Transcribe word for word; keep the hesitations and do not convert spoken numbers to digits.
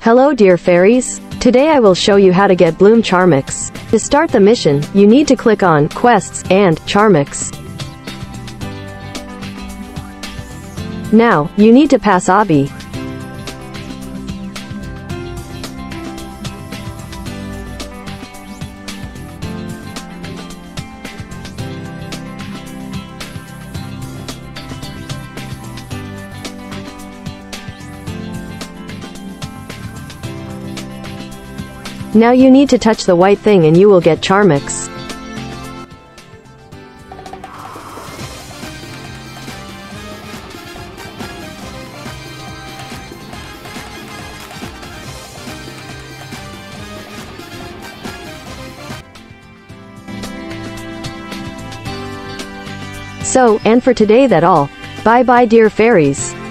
Hello dear fairies. Today I will show you how to get Bloom Charmix. To start the mission, you need to click on Quests and Charmix. Now, you need to pass Obby. Now you need to touch the white thing and you will get Charmix. So, and for today that all. Bye bye dear fairies.